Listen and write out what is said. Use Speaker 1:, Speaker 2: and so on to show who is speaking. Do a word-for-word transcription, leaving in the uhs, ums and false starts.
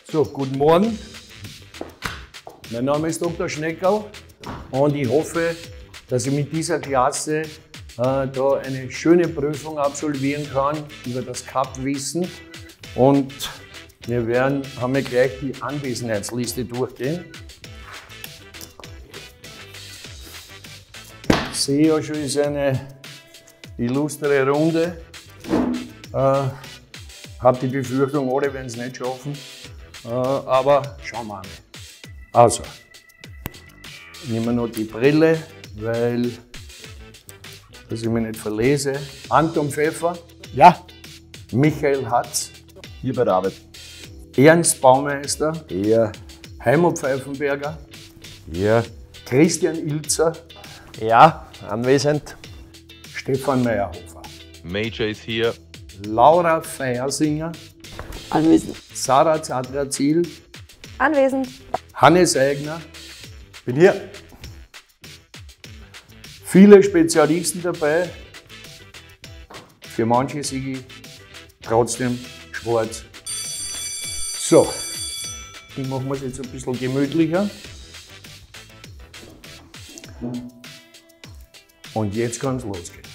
Speaker 1: So, guten Morgen. Mein Name ist Doktor Schneckerl und ich hoffe, dass ich mit dieser Klasse äh, da eine schöne Prüfung absolvieren kann über das Cup-Wissen. Und wir werden, haben wir gleich die Anwesenheitsliste durchgehen. Ich sehe ja schon, es ist eine illustre Runde. Äh, habe die Befürchtung, alle werden es nicht schaffen. Äh, aber schauen wir mal. Also, nehmen wir noch die Brille, weil dass ich mich nicht verlese. Anton Pfeffer.
Speaker 2: Ja.
Speaker 1: Michael Hatz.
Speaker 2: Hier bei der Arbeit.
Speaker 1: Ernst Baumeister.
Speaker 2: Ja.
Speaker 1: Heimo Pfeifenberger.
Speaker 2: Ja.
Speaker 1: Christian Ilzer.
Speaker 2: Ja, anwesend.
Speaker 1: Stefan Meyerhofer.
Speaker 3: Major ist hier.
Speaker 1: Laura Feiersinger.
Speaker 4: Anwesend.
Speaker 1: Sarah Zadrazil.
Speaker 4: Anwesend.
Speaker 1: Hannes Eigner.
Speaker 2: Bin hier.
Speaker 1: Viele Spezialisten dabei. Für manche sehe ich trotzdem schwarz. So, ich mache mir es jetzt ein bisschen gemütlicher. Und jetzt kann es losgehen.